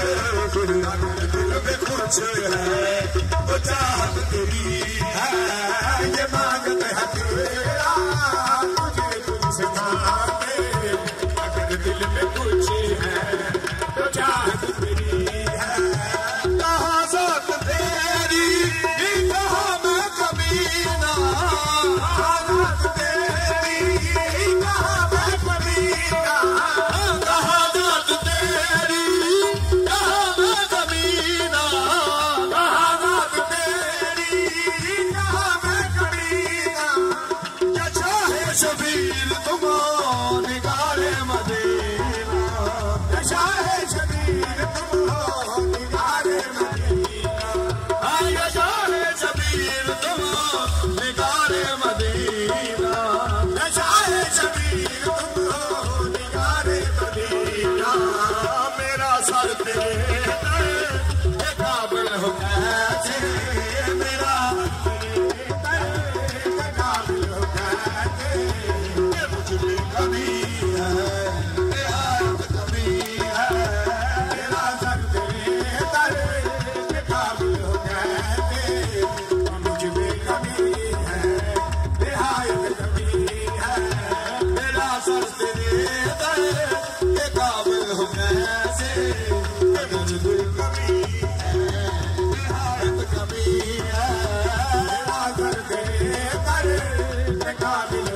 दिल में कुछ है वो चाहत तेरी है, ये मांगते हैं तेरा तुझे तुझसे मांगे, अगर दिल में कुछ है तो चाहत तेरी है। कहाँ ज़ात तेरी कहाँ मैं कमीना, कहाँ ज़ात तेरी कहाँ मैं कमीना, कहाँ ज़ात तेरी कहाँ मैं कमीना, कहाँ ज़ात तेरी कहाँ मैं कमीना। क्या चाहे शबीर तुम निगारे मदीना, क्या चाहे शबीर तुम निगारे मदीना, क्या चाहे शबीर तुम निगारे मदीना, क्या चाहे शबीर तुम निगारे मदीना। मेरा सर तेरे ये काबिल हो कैसे, मेरा ये काबिल हो कैसे, ये मुझ में कमी है, निहायत कमी है। मेरा सर तेरे ये काबिल हो कैसे, मुझ में कमी है, निहायत कमी है। मेरा सर तेरे ये काबिल हो कैसे, ये मुझ में कमी है, निहायत कमी है। मेरा सर तेरे ये काबिल